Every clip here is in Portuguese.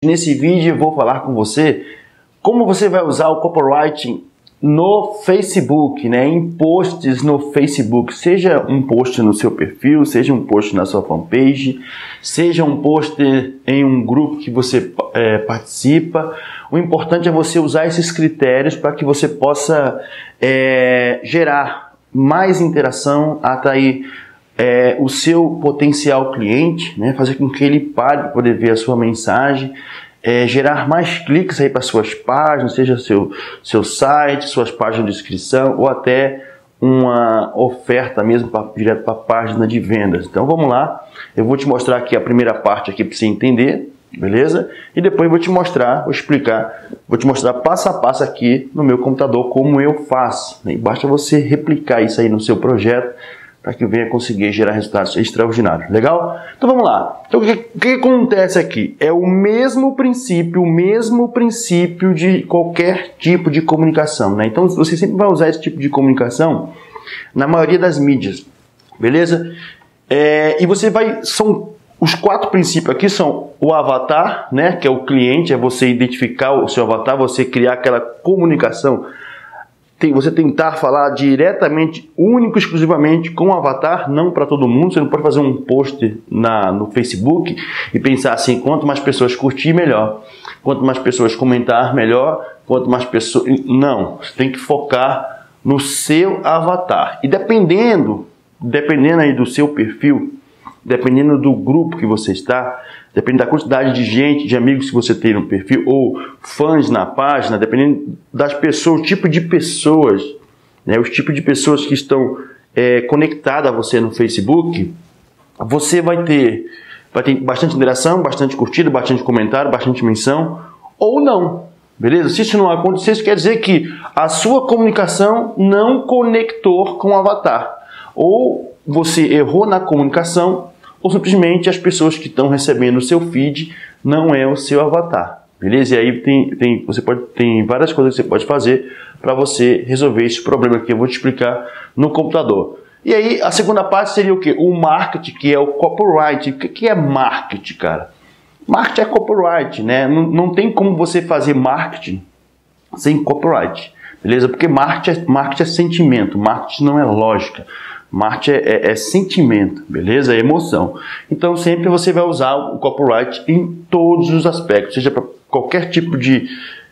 Nesse vídeo eu vou falar com você como você vai usar o copywriting no Facebook, né? Em posts no Facebook, seja um post no seu perfil, seja um post na sua fanpage, seja um post em um grupo que você participa. O importante é você usar esses critérios para que você possa gerar mais interação, atrair o seu potencial cliente, né? Fazer com que ele pare para poder ver a sua mensagem, gerar mais cliques aí para suas páginas, seja seu site, suas páginas de inscrição ou até uma oferta mesmo direto para a página de vendas. Então vamos lá, eu vou te mostrar aqui a primeira parte aqui para você entender, beleza? E depois vou te mostrar, vou te mostrar passo a passo aqui no meu computador como eu faço. E basta você replicar isso aí no seu projeto para que venha conseguir gerar resultados extraordinários. Legal? Então vamos lá. Então o que acontece aqui? É o mesmo princípio de qualquer tipo de comunicação, né? Então você sempre vai usar esse tipo de comunicação na maioria das mídias, beleza? E você vai... Os 4 princípios aqui são o avatar, né? Que é o cliente, é você identificar o seu avatar, você criar aquela comunicação, você tentar falar diretamente, único, exclusivamente com o avatar, não para todo mundo. Você não pode fazer um post no Facebook e pensar assim, quanto mais pessoas curtir, melhor. Quanto mais pessoas comentar, melhor. Quanto mais pessoas... Não, você tem que focar no seu avatar. E dependendo aí do seu perfil, dependendo do grupo que você está, dependendo da quantidade de gente, de amigos que você tem no perfil, ou fãs na página, dependendo das pessoas, o tipo de pessoas, né, os tipos de pessoas que estão conectadas a você no Facebook, você vai ter bastante interação, bastante curtida, bastante comentário, bastante menção, ou não, beleza? Se isso não acontecer, isso quer dizer que a sua comunicação não conectou com o avatar, ou você errou na comunicação, ou simplesmente as pessoas que estão recebendo o seu feed não é o seu avatar, beleza? E aí tem várias coisas que você pode fazer para você resolver esse problema que eu vou te explicar no computador. E aí a segunda parte seria o que? O marketing, que é o copyright. O que é marketing, cara? Marketing é copyright, né? Não tem como você fazer marketing sem copyright, beleza? Porque marketing é sentimento, marketing não é lógica. Marketing é sentimento, beleza? É emoção. Então sempre você vai usar o copyright em todos os aspectos, seja para qualquer tipo de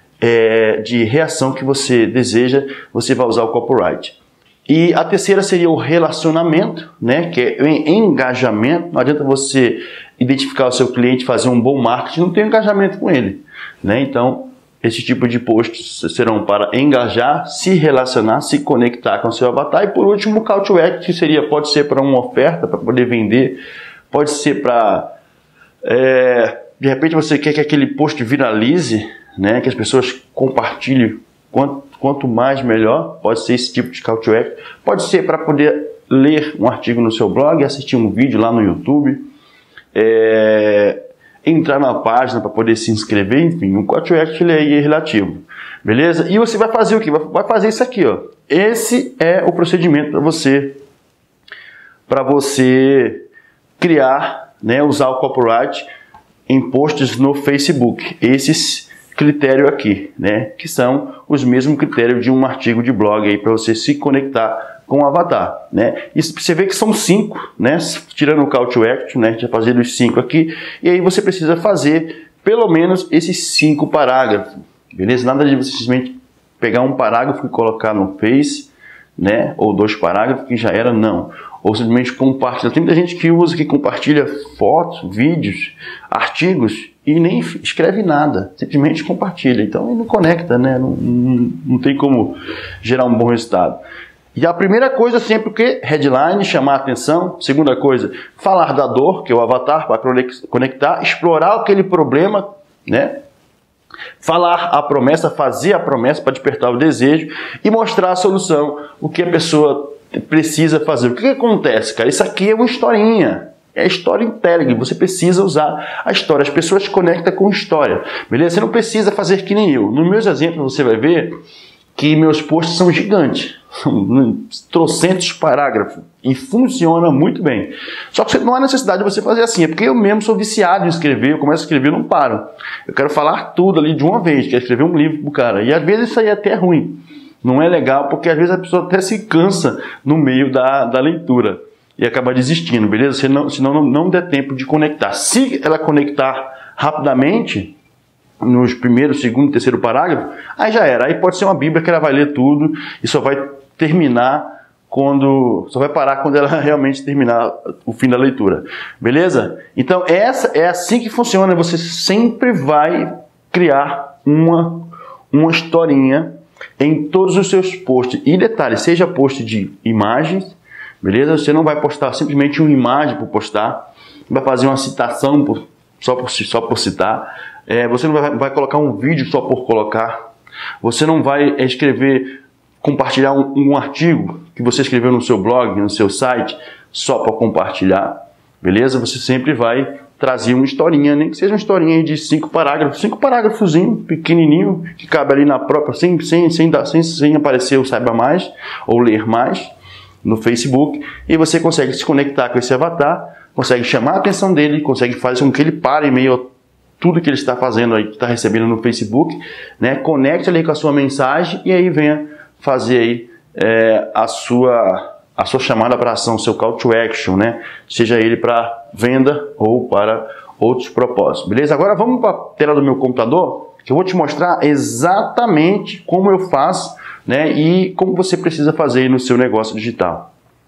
reação que você deseja, você vai usar o copyright. E a terceira seria o relacionamento, né? Que é o engajamento. Não adianta você identificar o seu cliente, fazer um bom marketing, não tem engajamento com ele, né? Então esse tipo de posts serão para engajar, se relacionar, se conectar com o seu avatar. E por último, o call to action, que pode ser para uma oferta, para poder vender, pode ser para... de repente você quer que aquele post viralize, né? Que as pessoas compartilhem, quanto mais melhor, pode ser esse tipo de call to action. Pode ser para poder ler um artigo no seu blog, assistir um vídeo lá no YouTube, entrar na página para poder se inscrever, enfim, o call to action é relativo, beleza? E você vai fazer o que? Vai fazer isso aqui, ó. Esse é o procedimento para você criar, né, usar o copyright em posts no Facebook. Esses critérios aqui, né, que são os mesmos critérios de um artigo de blog aí para você se conectar com o avatar, né? E você vê que são 5, né? Tirando o call to action, né? A gente vai fazer os 5 aqui. E aí você precisa fazer pelo menos esses 5 parágrafos, beleza? Nada de você simplesmente pegar um parágrafo e colocar no Face, né? Ou 2 parágrafos que já era, não. Ou simplesmente compartilhar. Tem muita gente que usa, que compartilha fotos, vídeos, artigos e nem escreve nada. Simplesmente compartilha. Então ele não conecta, né? Não tem como gerar um bom resultado. E a primeira coisa sempre o que? Headline, chamar a atenção. Segunda coisa, falar da dor, que é o avatar, para conectar, explorar aquele problema, né? Falar a promessa, fazer a promessa para despertar o desejo e mostrar a solução, o que a pessoa precisa fazer. O que acontece, cara? Isso aqui é uma historinha. É storytelling, você precisa usar a história. As pessoas se conectam com história, beleza? Você não precisa fazer que nem eu. Nos meus exemplos você vai ver que meus posts são gigantes. São trocentos parágrafos e funciona muito bem. Só que não há necessidade de você fazer assim, é porque eu mesmo sou viciado em escrever, eu começo a escrever e não paro. Eu quero falar tudo ali de uma vez, quero escrever um livro pro cara. E às vezes isso aí é até ruim, não é legal, porque às vezes a pessoa até se cansa no meio da leitura e acaba desistindo, beleza? Senão não der tempo de conectar. Se ela conectar rapidamente, nos primeiro, segundo, terceiro parágrafo, aí já era. Aí pode ser uma Bíblia que ela vai ler tudo e só vai terminar só vai parar quando ela realmente terminar o fim da leitura. Beleza? Então é assim que funciona. Você sempre vai criar uma historinha em todos os seus posts. E detalhe, seja post de imagens, beleza? Você não vai postar simplesmente uma imagem por postar, vai fazer uma citação só por citar. Você não vai colocar um vídeo só por colocar. Você não vai compartilhar um artigo que você escreveu no seu blog, no seu site, só para compartilhar. Beleza? Você sempre vai trazer uma historinha, nem que seja uma historinha de 5 parágrafos, 5 parágrafozinho, pequenininho, que cabe ali na própria, sem aparecer o Saiba Mais ou Ler Mais no Facebook. E você consegue se conectar com esse avatar, consegue chamar a atenção dele, consegue fazer com que ele pare em meio a tudo que ele está fazendo aí, que está recebendo no Facebook, né? Conecte ali com a sua mensagem e aí venha fazer aí a sua chamada para ação, seu call to action, né? Seja ele para venda ou para outros propósitos, beleza? Agora vamos para a tela do meu computador, que eu vou te mostrar exatamente como eu faço, né? E como você precisa fazer no seu negócio digital.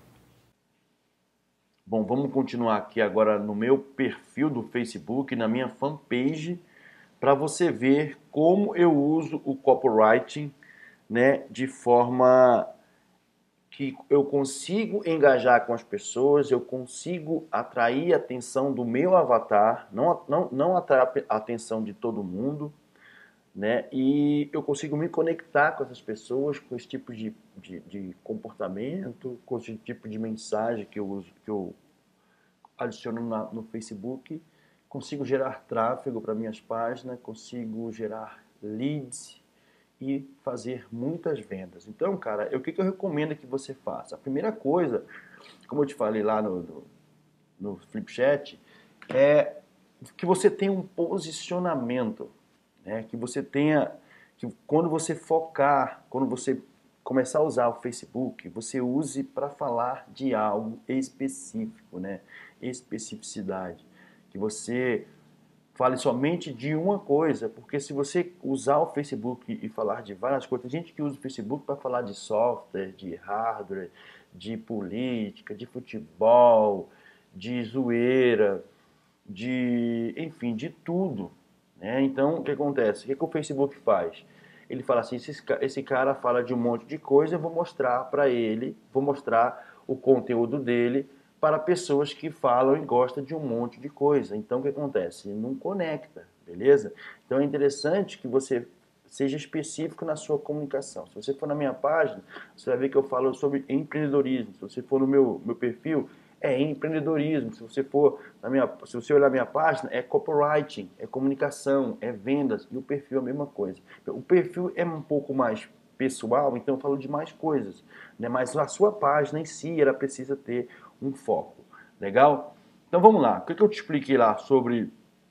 Bom, vamos continuar aqui agora no meu perfil do Facebook, na minha fanpage, para você ver como eu uso o copywriting, né, de forma que eu consigo engajar com as pessoas, eu consigo atrair a atenção do meu avatar, não atrair a atenção de todo mundo, né, e eu consigo me conectar com essas pessoas, com esse tipo de comportamento, com esse tipo de mensagem que eu uso, que eu adiciono no Facebook, consigo gerar tráfego para minhas páginas, consigo gerar leads e fazer muitas vendas. Então, cara, o que eu recomendo que você faça? A primeira coisa, como eu te falei lá no Flipchat, é que você tenha um posicionamento, né? Que você tenha, que quando você focar, quando você começar a usar o Facebook, você use para falar de algo específico, né? Especificidade, que você fale somente de uma coisa, porque se você usar o Facebook e falar de várias coisas, tem gente que usa o Facebook para falar de software, de hardware, de política, de futebol, de zoeira, enfim, de tudo, né? Então, o que acontece? O que o Facebook faz? Ele fala assim, esse cara fala de um monte de coisa, eu vou mostrar para ele, vou mostrar o conteúdo dele para pessoas que falam e gostam de um monte de coisa. Então, o que acontece? Não conecta, beleza? Então, é interessante que você seja específico na sua comunicação. Se você for na minha página, você vai ver que eu falo sobre empreendedorismo. Se você for no meu perfil, é empreendedorismo. Se você olhar a minha página, é copywriting, é comunicação, é vendas. E o perfil é a mesma coisa. O perfil é um pouco mais pessoal, então eu falo de mais coisas, né? Mas a sua página em si, ela precisa ter um foco. Legal? Então vamos lá. O que eu te expliquei lá sobre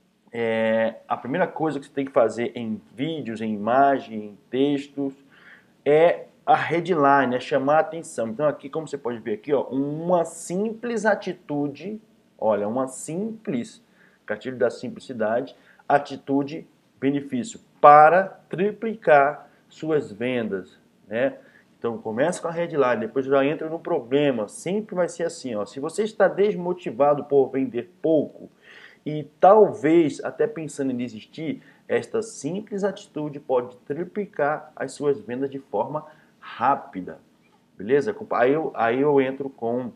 a primeira coisa que você tem que fazer em vídeos, em imagem, em textos, é a headline, é chamar a atenção. Então aqui, como você pode ver aqui, ó, uma simples atitude, olha, uma simples, gatilho da simplicidade, atitude, benefício, para triplicar suas vendas, né? Então começa com a headline, depois já entra no problema, sempre vai ser assim, ó. Se você está desmotivado por vender pouco e talvez até pensando em desistir, esta simples atitude pode triplicar as suas vendas de forma rápida, beleza? Aí eu entro com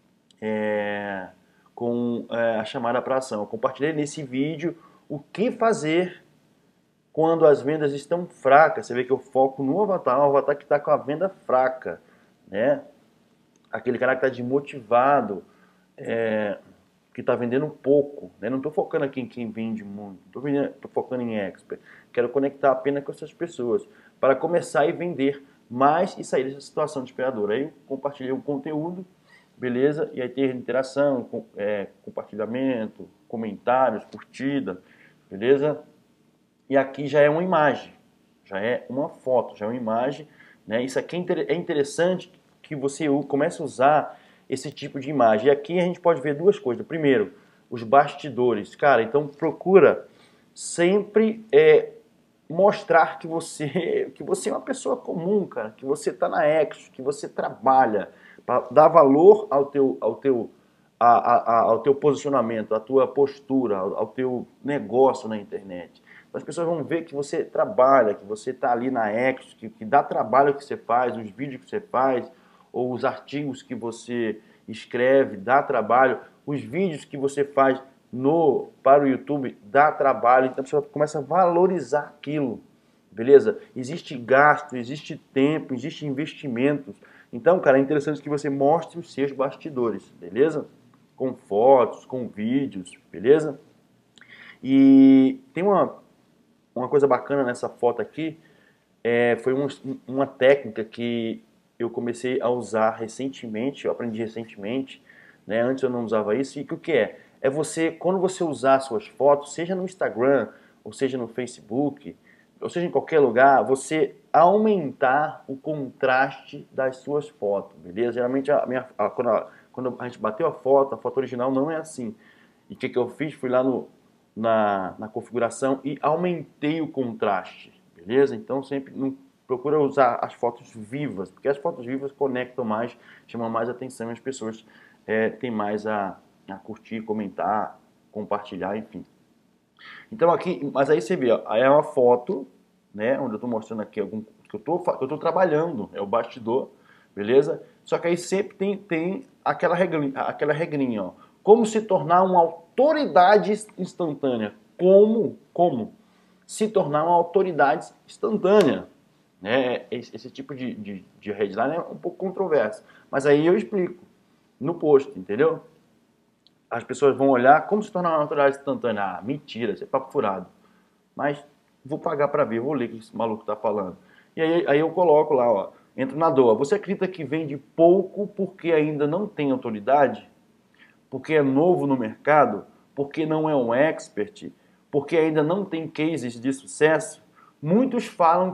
a chamada para ação. Eu compartilhei nesse vídeo o que fazer quando as vendas estão fracas. Você vê que eu foco no avatar, um avatar que está com a venda fraca, né? Aquele cara que está desmotivado, que está vendendo pouco, né? Não estou focando aqui em quem vende muito, estou focando em expert. Quero conectar apenas com essas pessoas para começar e vender mas e sair dessa situação desesperadora. Aí eu compartilhei um conteúdo, beleza? E aí tem interação, compartilhamento, comentários, curtida, beleza? E aqui já é uma imagem, já é uma foto, já é uma imagem, né? Isso aqui é interessante que você comece a usar esse tipo de imagem. E aqui a gente pode ver duas coisas. Primeiro, os bastidores. Cara, então procura sempre mostrar que você é uma pessoa comum, cara, que você está na Exo, que você trabalha, para dar valor ao teu posicionamento, à tua postura, ao teu negócio na internet. Então, as pessoas vão ver que você trabalha, que você está ali na Exo, que dá trabalho que você faz, os vídeos que você faz, ou os artigos que você escreve, dá trabalho, os vídeos que você faz para o YouTube, dá trabalho, então a pessoa começa a valorizar aquilo, beleza? Existe gasto, existe tempo, existe investimentos. Então, cara, é interessante que você mostre os seus bastidores, beleza? Com fotos, com vídeos, beleza? E tem uma coisa bacana nessa foto aqui, foi uma técnica que eu comecei a usar recentemente, eu aprendi recentemente, né? Antes eu não usava isso, e o que é? É você, quando você usar suas fotos, seja no Instagram, ou seja no Facebook, ou seja em qualquer lugar, você aumentar o contraste das suas fotos, beleza? Geralmente quando a gente bateu a foto original não é assim. E o que eu fiz? Fui lá na configuração e aumentei o contraste, beleza? Então sempre procura usar as fotos vivas, porque as fotos vivas conectam mais, chamam mais atenção e as pessoas têm mais a curtir, comentar, compartilhar, enfim. Então aqui, mas aí você vê, ó, aí é uma foto, né, onde eu estou mostrando aqui que eu estou trabalhando, é o bastidor, beleza? Só que aí sempre tem aquela regrinha, ó. Como se tornar uma autoridade instantânea? Como se tornar uma autoridade instantânea? Né? Esse tipo de headline é um pouco controverso, mas aí eu explico no post, entendeu? As pessoas vão olhar como se tornar uma autoridade instantânea. Ah, mentira, isso é papo furado. Mas vou pagar para ver, vou ler o que esse maluco está falando. E aí eu coloco lá, ó, entro na dor. Você acredita que vende pouco porque ainda não tem autoridade? Porque é novo no mercado? Porque não é um expert? Porque ainda não tem cases de sucesso? Muitos falam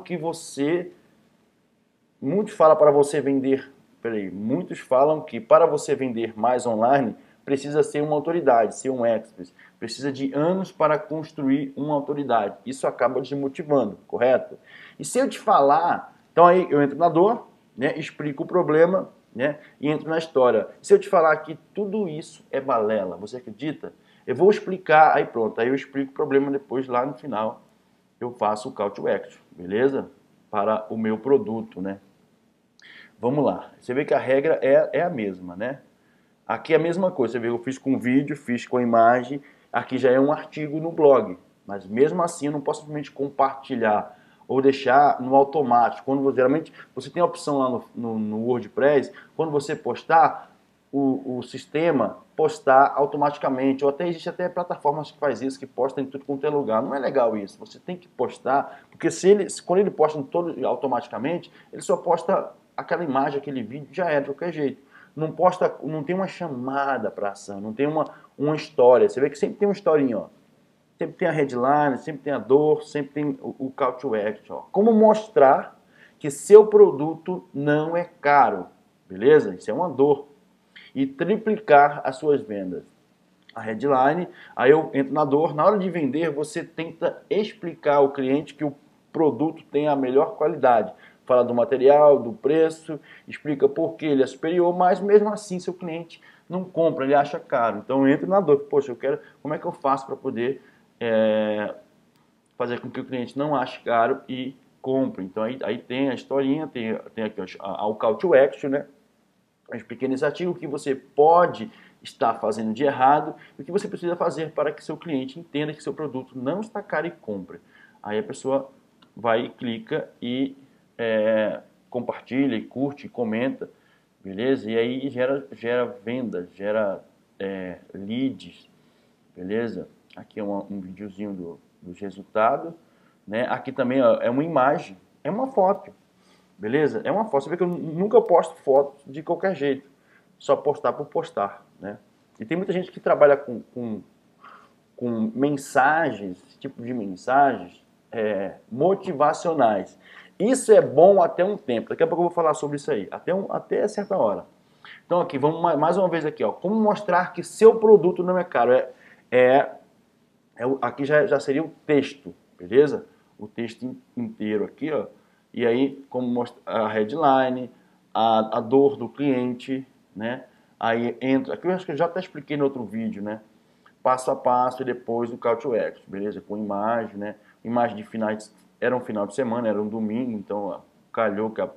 para você vender, muitos falam que para você vender mais online, precisa ser uma autoridade, ser um expert. Precisa de anos para construir uma autoridade. Isso acaba desmotivando, correto? E se eu te falar, então aí eu entro na dor, né, explico o problema, né, e entro na história. Se eu te falar que tudo isso é balela, você acredita? Eu vou explicar, aí pronto, aí eu explico o problema depois lá no final. Eu faço o call to action, beleza? Para o meu produto, né? Vamos lá. Você vê que a regra é a mesma, né? Aqui é a mesma coisa. Você vê que eu fiz com vídeo, fiz com imagem. Aqui já é um artigo no blog. Mas mesmo assim eu não posso simplesmente compartilhar ou deixar no automático. Geralmente você tem a opção lá no WordPress, quando você postar, o sistema postar automaticamente. Ou até existe até plataformas que faz isso, que postam em tudo quanto é lugar. Não é legal isso. Você tem que postar, porque quando ele posta todo automaticamente, ele só posta aquela imagem, aquele vídeo, já é de qualquer jeito. Não tem uma chamada para ação, não tem uma história. Você vê que sempre tem uma historinha, ó. Sempre tem a headline, sempre tem a dor, sempre tem o call to action. Ó. Como mostrar que seu produto não é caro, beleza? Isso é uma dor. E triplicar as suas vendas. A headline, aí eu entro na dor. Na hora de vender, você tenta explicar ao cliente que o produto tem a melhor qualidade. Fala do material, do preço, explica por que ele é superior, mas mesmo assim seu cliente não compra, ele acha caro. Então entra na dor, poxa, como é que eu faço para poder fazer com que o cliente não ache caro e compre? Então aí tem a historinha, tem aqui o call to action, né? As pequenas artigos que você pode estar fazendo de errado e o que você precisa fazer para que seu cliente entenda que seu produto não está caro e compre. Aí a pessoa vai e clica e compartilha, e curte, e comenta, beleza? E aí gera vendas, gera leads, beleza? Aqui é um videozinho dos resultados, né? Aqui também ó, é uma imagem, é uma foto. beleza? É uma foto. Você vê que eu nunca posto foto de qualquer jeito, só postar por postar, né? E tem muita gente que trabalha com mensagens, esse tipo de mensagens motivacionais. Isso é bom até um tempo. Daqui a pouco eu vou falar sobre isso aí, até certa hora. Então aqui, vamos mais uma vez aqui, ó. Como mostrar que seu produto não é caro? Aqui já seria o texto, beleza? O texto inteiro aqui, ó. E aí, como mostrar a headline, a dor do cliente, né? Aí entra, aqui eu acho que eu já até expliquei no outro vídeo, né? Passo a passo e depois o call to action, beleza? Com imagem, né? Imagem de finais, era um final de semana, era um domingo, então ó, calhou que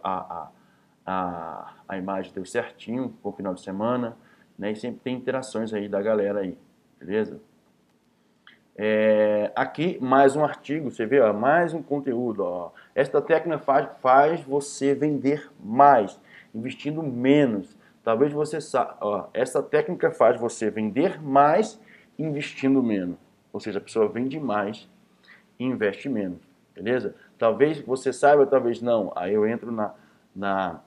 a imagem deu certinho com o final de semana, né? E sempre tem interações aí da galera aí, beleza? Aqui mais um artigo, você vê, ó, mais um conteúdo. Ó. Esta técnica faz você vender mais, investindo menos. Talvez você saiba, essa técnica faz você vender mais, investindo menos. Ou seja, a pessoa vende mais e investe menos, beleza? Talvez você saiba, talvez não. Aí eu entro na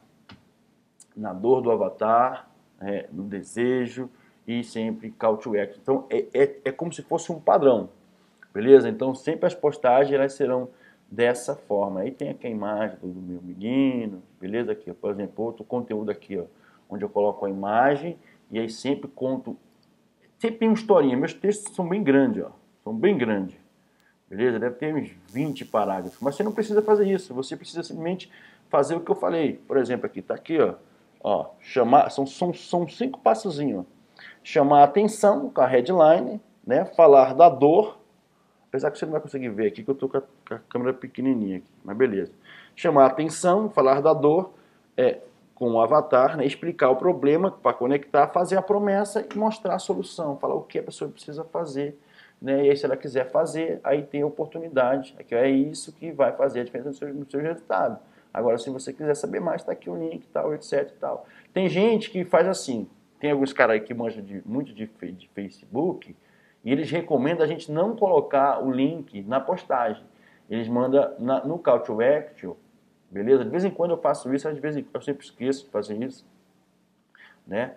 dor do avatar, no desejo e sempre call to action. Então é como se fosse um padrão. Beleza? Então sempre as postagens elas serão dessa forma. Aí tem aqui a imagem do meu menino, beleza? Aqui, ó, por exemplo, outro conteúdo aqui, ó, onde eu coloco a imagem e aí sempre conto. Sempre tem uma historinha. Meus textos são bem grandes, ó. São bem grandes. Beleza? Deve ter uns 20 parágrafos. Mas você não precisa fazer isso. Você precisa simplesmente fazer o que eu falei. Por exemplo, aqui, tá aqui, ó. Chamar, são 5 passozinhos. Chamar a atenção com a headline, né? Falar da dor. Apesar que você não vai conseguir ver aqui, que eu estou com a câmera pequenininha aqui, mas beleza. Chamar a atenção, falar da dor, com o avatar, né, explicar o problema para conectar, fazer a promessa e mostrar a solução, falar o que a pessoa precisa fazer. Né, e aí se ela quiser fazer, aí tem a oportunidade. Aqui, é isso que vai fazer a diferença no seu resultado. Agora, se você quiser saber mais, está aqui o link, tal, etc. Tal. Tem gente que faz assim, tem alguns caras aí que manjam muito de Facebook, e eles recomendam a gente não colocar o link na postagem. Eles mandam no call to action, beleza? De vez em quando eu faço isso, às vezes eu sempre esqueço de fazer isso. Né?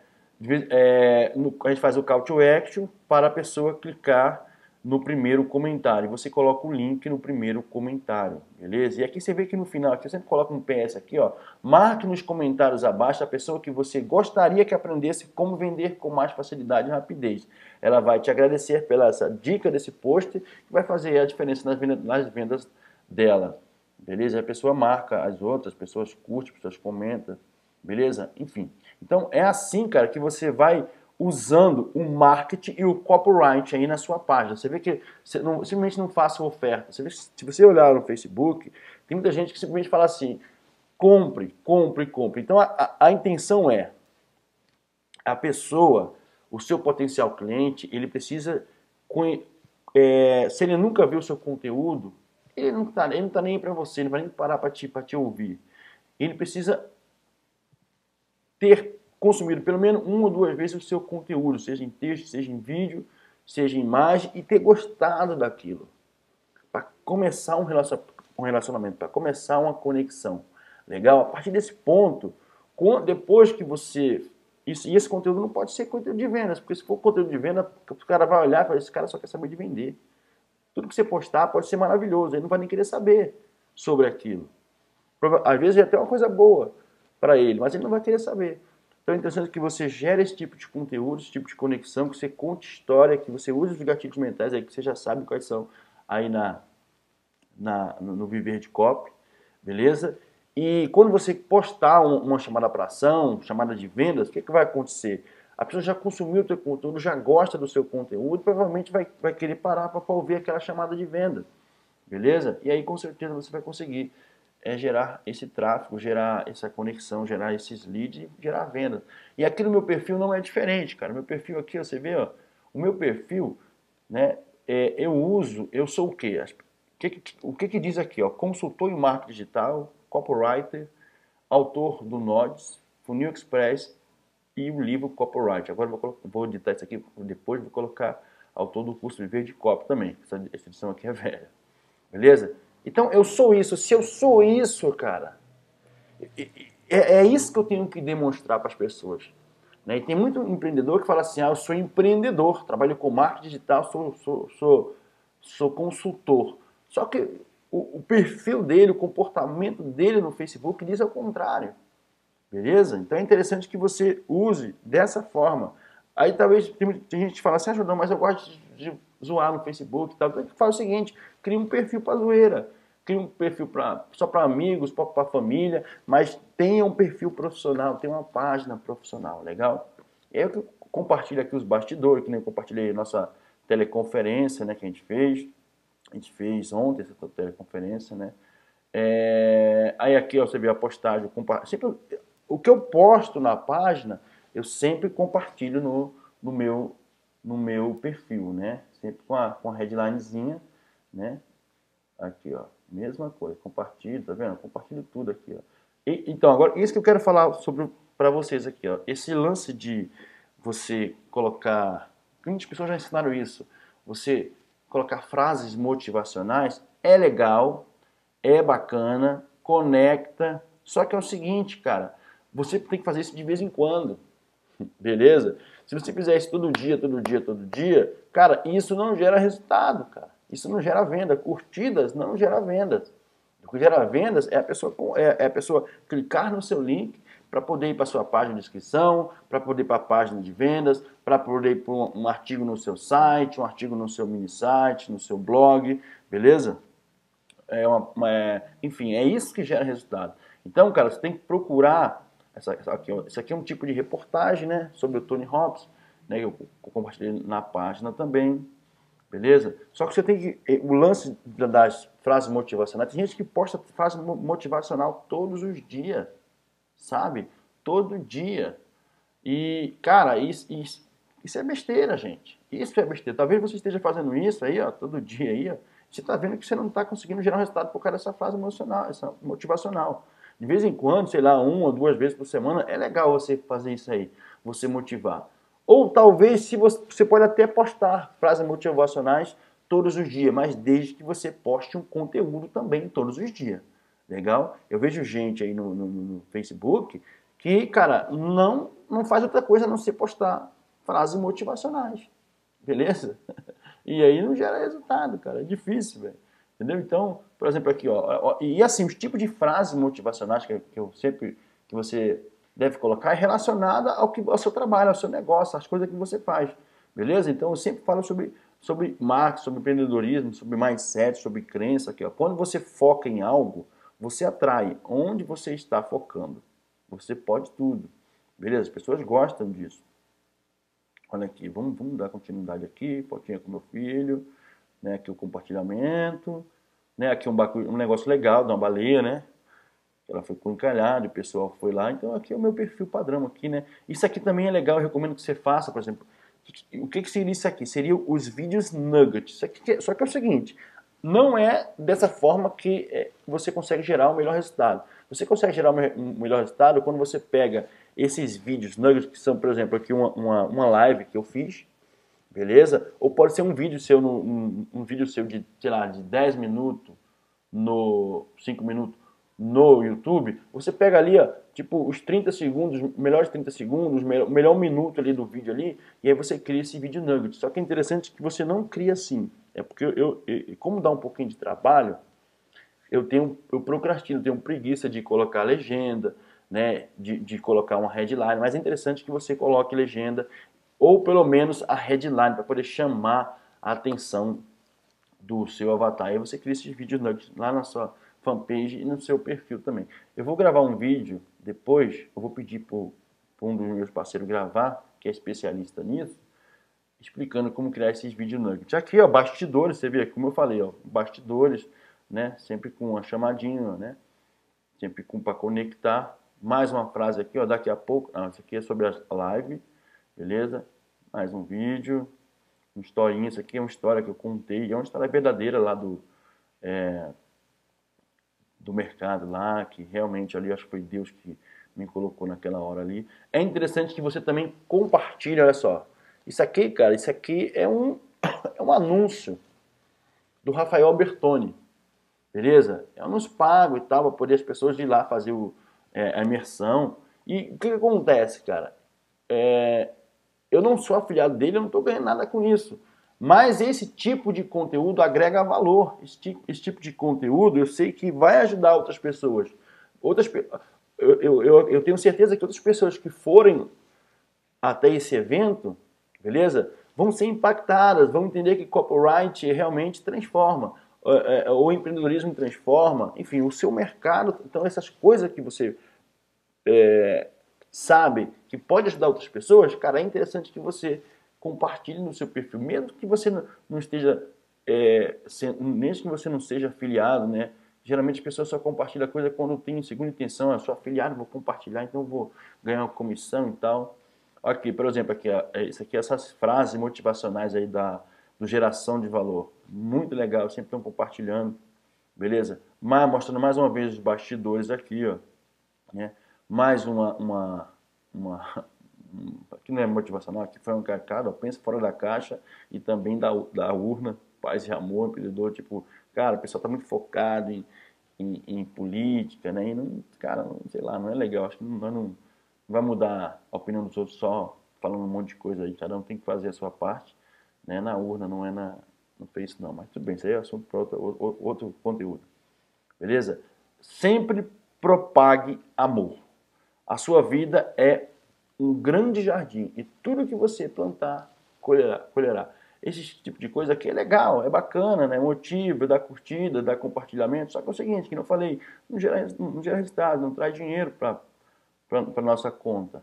A gente faz o call to action para a pessoa clicar no primeiro comentário. Você coloca o link no primeiro comentário, beleza? E aqui você vê que no final, aqui eu sempre coloco um PS aqui, ó. Marque nos comentários abaixo a pessoa que você gostaria que aprendesse como vender com mais facilidade e rapidez. Ela vai te agradecer pela essa dica desse post, que vai fazer a diferença nas vendas dela, beleza? A pessoa marca as outras, as pessoas curtem, as pessoas comentam, beleza? Enfim. Então é assim, cara, que você vai usando o marketing e o copyright aí na sua página. Você vê que você simplesmente não faça oferta. Você vê, se você olhar no Facebook, tem muita gente que simplesmente fala assim, compre, compre, compre. Então a intenção é, a pessoa, o seu potencial cliente, ele precisa, se ele nunca viu o seu conteúdo, ele não tá nem aí para você, ele não vai nem parar para te ouvir. Ele precisa ter consumido pelo menos 1 ou 2 vezes o seu conteúdo, seja em texto, seja em vídeo, seja em imagem, e ter gostado daquilo. Para começar um relacionamento, para começar uma conexão. Legal? A partir desse ponto, depois que você... E esse conteúdo não pode ser conteúdo de vendas, porque se for conteúdo de venda, o cara vai olhar e falar, esse cara só quer saber de vender. Tudo que você postar pode ser maravilhoso, ele não vai nem querer saber sobre aquilo. Às vezes é até uma coisa boa para ele, mas ele não vai querer saber. Então é interessante que você gere esse tipo de conteúdo, esse tipo de conexão, que você conte história, que você use os gatilhos mentais aí, que você já sabe quais são aí no Viver de Copy, beleza? E quando você postar uma chamada para ação, chamada de vendas, o que vai acontecer? A pessoa já consumiu o seu conteúdo, já gosta do seu conteúdo, provavelmente vai querer parar para ouvir aquela chamada de venda, beleza? E aí com certeza você vai conseguir gerar esse tráfego, gerar essa conexão, gerar esses leads e gerar venda. E aqui no meu perfil não é diferente, cara. Meu perfil aqui, você vê, ó, o meu perfil, né, eu sou o quê? O que diz aqui, ó? Consultor em marketing digital, copywriter, autor do Nodes, Funil Express e o livro Copyright. Agora vou editar isso aqui, depois vou colocar autor do curso Viver de Copy também. Essa edição aqui é velha. Beleza? Então eu sou isso. Se eu sou isso, cara, É isso que eu tenho que demonstrar para as pessoas. Né? E tem muito empreendedor que fala assim, eu sou empreendedor, trabalho com marketing digital, sou consultor. Só que o perfil dele, o comportamento dele no Facebook diz ao contrário. Beleza? Então é interessante que você use dessa forma. Aí talvez tem gente que fala assim, não, mas eu gosto de zoar no Facebook e tal. Então faz o seguinte, cria um perfil para zoeira. Cria um perfil só para amigos, para família, mas tenha um perfil profissional, tenha uma página profissional, legal? Eu que compartilho aqui os bastidores, que nem eu compartilhei a nossa teleconferência, né, que a gente fez ontem essa teleconferência, né? Aí aqui ó, você vê a postagem, sempre, o que eu posto na página, eu sempre compartilho no meu perfil, né? Sempre com a headlinezinha, né? Aqui, ó, mesma coisa, compartilho, tá vendo? Compartilho tudo aqui, ó. Então, agora, isso que eu quero falar sobre para vocês aqui, ó. Esse lance de você colocar, muitas pessoas já ensinaram isso, você colocar frases motivacionais é legal, é bacana, conecta, só que é o seguinte, cara, você tem que fazer isso de vez em quando, beleza? Se você fizer isso todo dia, cara, isso não gera resultado, cara. Isso não gera venda. Curtidas não gera vendas. O que gera vendas é a pessoa clicar no seu link para poder ir para a sua página de inscrição, para poder ir para a página de vendas, para poder ir para um artigo no seu site, um artigo no seu mini site, no seu blog, beleza? Enfim, é isso que gera resultado. Então, cara, você tem que procurar. Isso aqui é um tipo de reportagem, né, sobre o Tony Robbins, né, que eu compartilhei na página também, beleza? Só que você tem que. O lance das frases motivacionais, tem gente que posta frase motivacional todos os dias, sabe? Todo dia. E, cara, isso é besteira, gente. Isso é besteira. Talvez você esteja fazendo isso aí, ó, todo dia aí, ó. Você está vendo que você não está conseguindo gerar um resultado por causa dessa frase emocional, essa motivacional. De vez em quando, sei lá, 1 ou 2 vezes por semana, é legal você fazer isso aí, você motivar. Ou talvez se você pode até postar frases motivacionais todos os dias, mas desde que você poste um conteúdo também todos os dias. Legal? Eu vejo gente aí no Facebook que, cara, não faz outra coisa a não ser postar frases motivacionais. Beleza? E aí não gera resultado, cara. É difícil, velho. Entendeu? Então, por exemplo, aqui, ó. E assim, os tipos de frases motivacionais que eu sempre que você deve colocar é relacionada ao seu trabalho, ao seu negócio, às coisas que você faz. Beleza? Então eu sempre falo sobre marketing, sobre empreendedorismo, sobre mindset, sobre crença aqui, ó. Quando você foca em algo, você atrai. Onde você está focando? Você pode tudo. Beleza? As pessoas gostam disso. Olha aqui, vamos dar continuidade aqui, fotinha com meu filho, né? Aqui o compartilhamento, né? Aqui um negócio legal de uma baleia, né? Ela foi com encalhada, o pessoal foi lá. Então aqui é o meu perfil padrão aqui, né? Isso aqui também é legal, eu recomendo que você faça, por exemplo. O que seria isso aqui? Seria os vídeos nuggets. Só que é o seguinte, não é dessa forma que você consegue gerar o melhor resultado. Você consegue gerar um melhor resultado quando você pega esses vídeos nuggets, que são, por exemplo, aqui uma live que eu fiz, beleza? Ou pode ser um vídeo seu, um vídeo seu de, sei lá, de 10 minutos, 5 minutos no YouTube. Você pega ali, ó, tipo, os 30 segundos, melhores 30 segundos, o melhor minuto ali do vídeo ali, e aí você cria esse vídeo nugget. Só que é interessante que você não cria assim. É porque como dá um pouquinho de trabalho, eu procrastino, tenho preguiça de colocar legenda, né, de colocar uma headline, mas é interessante que você coloque legenda, ou pelo menos a headline, para poder chamar a atenção do seu avatar. Aí você cria esses vídeos nuggets lá na sua fanpage e no seu perfil também. Eu vou gravar um vídeo depois, eu vou pedir para um dos meus parceiros gravar, que é especialista nisso, explicando como criar esses vídeos nuggets. Aqui, ó, bastidores, você vê aqui, como eu falei, ó, bastidores, né, sempre com uma chamadinha, né, sempre para conectar. Mais uma frase aqui, ó, daqui a pouco, isso aqui é sobre a live, beleza? Mais um vídeo, uma historinha, isso aqui é uma história que eu contei, é uma história verdadeira lá do mercado lá, que realmente ali, acho que foi Deus que me colocou naquela hora ali. É interessante que você também compartilhe, olha só, isso aqui, cara, isso aqui é um anúncio do Rafael Bertoni, beleza? É um anúncio pago e tal, para poder as pessoas ir lá fazer a imersão. E o que acontece, cara? Eu não sou afiliado dele, eu não estou ganhando nada com isso. Mas esse tipo de conteúdo agrega valor. Esse tipo de conteúdo eu sei que vai ajudar outras pessoas. Eu tenho certeza que outras pessoas que forem até esse evento, beleza? Vão ser impactadas, vão entender que copyright realmente transforma. O empreendedorismo transforma. Enfim, o seu mercado. Então, essas coisas que você sabe que pode ajudar outras pessoas, cara, é interessante que você compartilhe no seu perfil, mesmo que você não esteja, mesmo que você não seja afiliado, né? Geralmente as pessoas só compartilham a coisa quando tem segunda intenção, eu sou afiliado, vou compartilhar, então eu vou ganhar uma comissão e tal. Aqui, por exemplo, aqui, isso aqui, essas frases motivacionais aí do geração de valor, muito legal, sempre estão compartilhando, beleza? Mas mostrando mais uma vez os bastidores aqui, ó, né? Mais aqui não é motivacional, aqui foi um cacado, pensa fora da caixa e também da urna, paz e amor, empreendedor, tipo, cara, o pessoal tá muito focado em política, né? E não, cara, não, sei lá, não é legal, acho que não vai mudar a opinião dos outros só falando um monte de coisa aí, cada um tem que fazer a sua parte, né? Na urna, não é no Face não, mas tudo bem, isso aí é assunto para outro conteúdo, beleza? Sempre propague amor. A sua vida é um grande jardim e tudo que você plantar, colherá. Esse tipo de coisa aqui é legal, é bacana, né? Motiva, dá curtida, dá compartilhamento. Só que é o seguinte, que não falei, não gera resultado, não traz dinheiro para a nossa conta.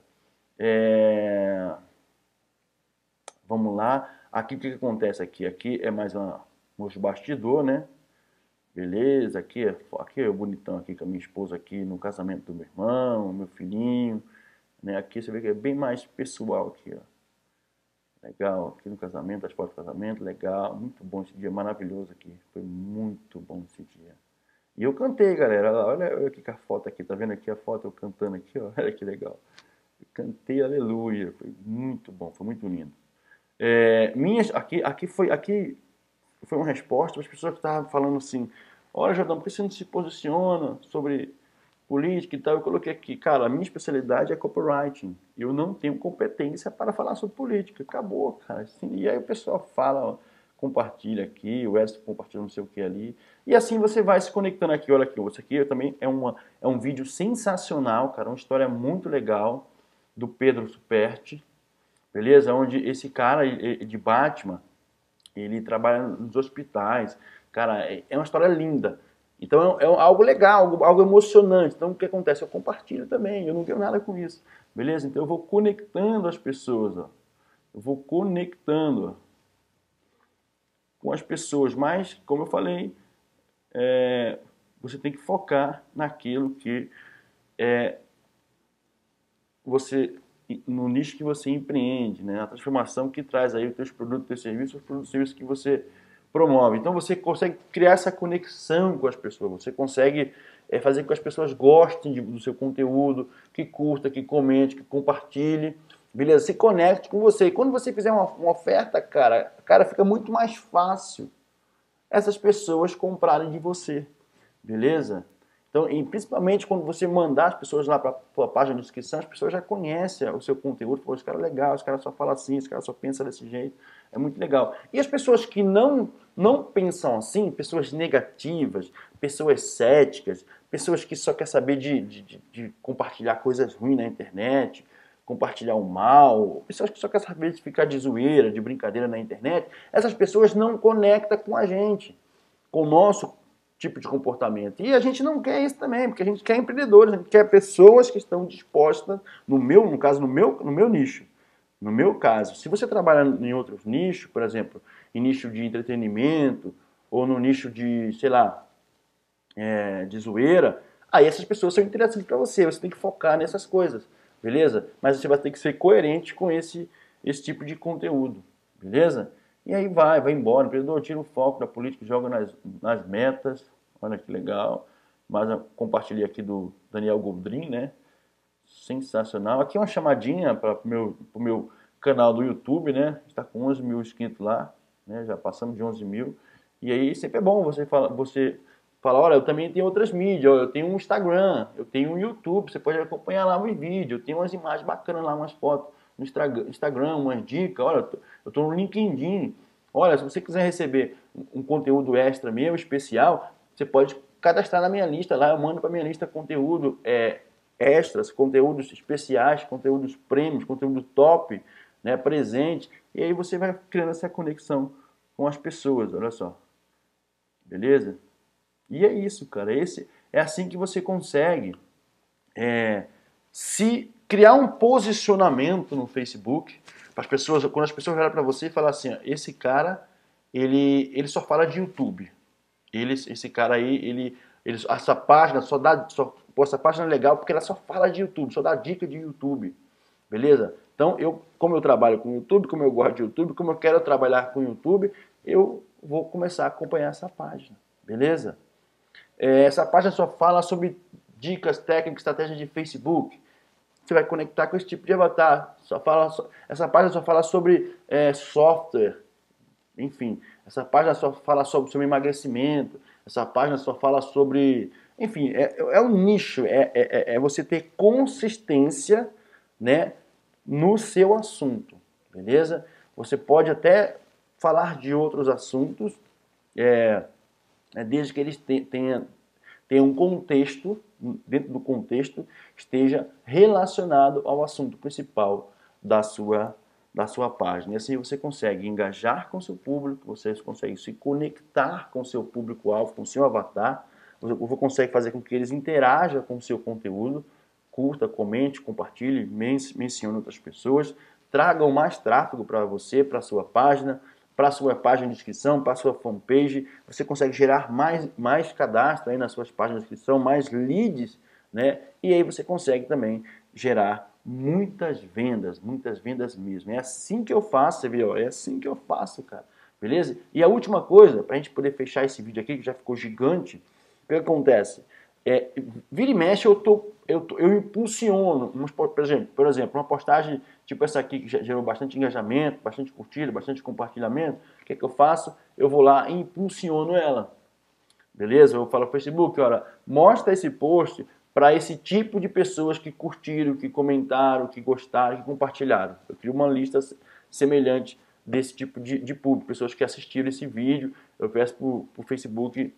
Vamos lá. Aqui o que acontece aqui? Aqui é mais um bastidor, né? Beleza, aqui é o bonitão aqui com a minha esposa aqui no casamento do meu irmão, meu filhinho, né? Aqui você vê que é bem mais pessoal aqui, ó. Legal, aqui no casamento, as fotos do casamento, legal, muito bom esse dia, maravilhoso aqui. Foi muito bom esse dia. E eu cantei, galera. Olha aqui com a foto aqui, tá vendo aqui a foto eu cantando aqui, ó. Olha que legal. Eu cantei aleluia, foi muito bom, foi muito lindo. Aqui foi uma resposta para as pessoas que estavam falando assim, olha, Jordão, por que você não se posiciona sobre política e tal? Eu coloquei aqui, cara, a minha especialidade é copywriting. Eu não tenho competência para falar sobre política. Acabou, cara. Assim, e aí o pessoal fala, ó, compartilha aqui, o Edson compartilha não sei o que ali. E assim você vai se conectando aqui. Olha aqui, isso aqui também é um vídeo sensacional, cara, uma história muito legal do Pedro Superti, beleza? Onde esse cara de Batman, ele trabalha nos hospitais. Cara, é uma história linda. Então é algo legal, algo emocionante. Então o que acontece? Eu compartilho também, eu não ganho nada com isso. Beleza? Então eu vou conectando as pessoas. Ó. Eu vou conectando ó, com as pessoas. Mas, como eu falei, você tem que focar naquilo que no nicho que você empreende, né? A transformação que traz aí os teus produtos, os teus serviços, os produtos e serviços que você promove. Então você consegue criar essa conexão com as pessoas, você consegue fazer com que as pessoas gostem do seu conteúdo, que curta, que comente, que compartilhe, beleza? Se conecte com você. E quando você fizer uma oferta, cara, fica muito mais fácil essas pessoas comprarem de você, beleza? Então, e principalmente quando você mandar as pessoas lá para a sua página de inscrição, as pessoas já conhecem o seu conteúdo. Pô, esse cara é legal, esse cara só fala assim, esse cara só pensa desse jeito. É muito legal. E as pessoas que não pensam assim, pessoas negativas, pessoas céticas, pessoas que só querem saber de compartilhar coisas ruins na internet, compartilhar o mal, pessoas que só querem saber de ficar de zoeira, de brincadeira na internet, essas pessoas não conectam com a gente, com o nosso tipo de comportamento. E a gente não quer isso também, porque a gente quer empreendedores, a gente quer pessoas que estão dispostas, no meu nicho. No meu caso, se você trabalha em outros nichos, por exemplo, em nicho de entretenimento, ou no nicho de, sei lá, de zoeira, aí essas pessoas são interessantes para você, você tem que focar nessas coisas, beleza? Mas você vai ter que ser coerente com esse tipo de conteúdo, beleza? E aí vai embora, o empreendedor tira o foco da política, joga nas metas, olha que legal. Mas eu compartilhei aqui do Daniel Goldrin, né? Sensacional. Aqui é uma chamadinha para o meu canal do YouTube, né? Está com 11 mil inscritos lá, né? Já passamos de 11 mil. E aí sempre é bom você Fala, olha, eu também tenho outras mídias, eu tenho um Instagram, eu tenho um YouTube, você pode acompanhar lá os vídeos, eu tenho umas imagens bacanas lá, umas fotos no Instagram, umas dicas, olha, eu tô no LinkedIn. Olha, se você quiser receber um conteúdo extra meu, especial, você pode cadastrar na minha lista lá, eu mando para minha lista conteúdo extras, conteúdos especiais, conteúdos prêmios, conteúdo top, né, presente, e aí você vai criando essa conexão com as pessoas, olha só. Beleza? E é isso, cara. É assim que você consegue se criar um posicionamento no Facebook para as pessoas, quando as pessoas olharem para você e falar assim, ó, esse cara, ele só fala de YouTube. Esse cara aí, essa página essa página é legal porque ela só fala de YouTube, só dá dica de YouTube. Beleza? Então, como eu trabalho com YouTube, como eu gosto de YouTube, como eu quero trabalhar com YouTube, eu vou começar a acompanhar essa página. Beleza? Essa página só fala sobre dicas, técnicas, estratégias de Facebook. Você vai conectar com esse tipo de avatar. Essa página só fala sobre software. Enfim, essa página só fala sobre emagrecimento. Essa página só fala sobre... Enfim, é um nicho. É você ter consistência, né, no seu assunto. Beleza? Você pode até falar de outros assuntos, desde que eles tenham um contexto, dentro do contexto, esteja relacionado ao assunto principal da sua página. E assim você consegue engajar com o seu público, você consegue se conectar com o seu público-alvo, com o seu avatar, você consegue fazer com que eles interajam com o seu conteúdo, curta, comente, compartilhe, mencione outras pessoas, tragam mais tráfego para você, para a sua página de inscrição, para a sua fanpage. Você consegue gerar mais cadastro aí nas suas páginas de inscrição, mais leads, né? E aí você consegue também gerar muitas vendas mesmo. É assim que eu faço, você viu? É assim que eu faço, cara. Beleza? E a última coisa, para a gente poder fechar esse vídeo aqui, que já ficou gigante, o que acontece? Vira e mexe eu impulsiono, por exemplo, uma postagem tipo essa aqui que gerou bastante engajamento, bastante curtida, bastante compartilhamento. O que é que eu faço? Eu vou lá e impulsiono ela. Beleza? Eu falo ao Facebook, olha, mostra esse post para esse tipo de pessoas que curtiram, que comentaram, que gostaram, que compartilharam. Eu crio uma lista semelhante desse tipo de público, pessoas que assistiram esse vídeo. Eu peço para o Facebook,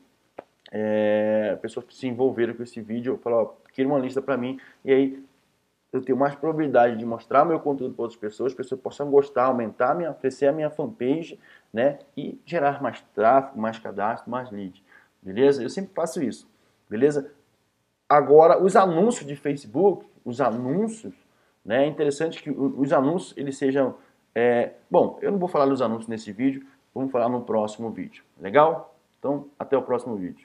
pessoas que se envolveram com esse vídeo, eu falo, ó, cria uma lista para mim, e aí eu tenho mais probabilidade de mostrar o meu conteúdo para outras pessoas, as pessoas possam gostar, crescer a minha fanpage, né, e gerar mais tráfego, mais cadastro, mais lead. Beleza? Eu sempre faço isso. Beleza? Agora, os anúncios de Facebook, né, é interessante que os anúncios eles sejam... bom, eu não vou falar dos anúncios nesse vídeo, vamos falar no próximo vídeo. Legal? Então, até o próximo vídeo.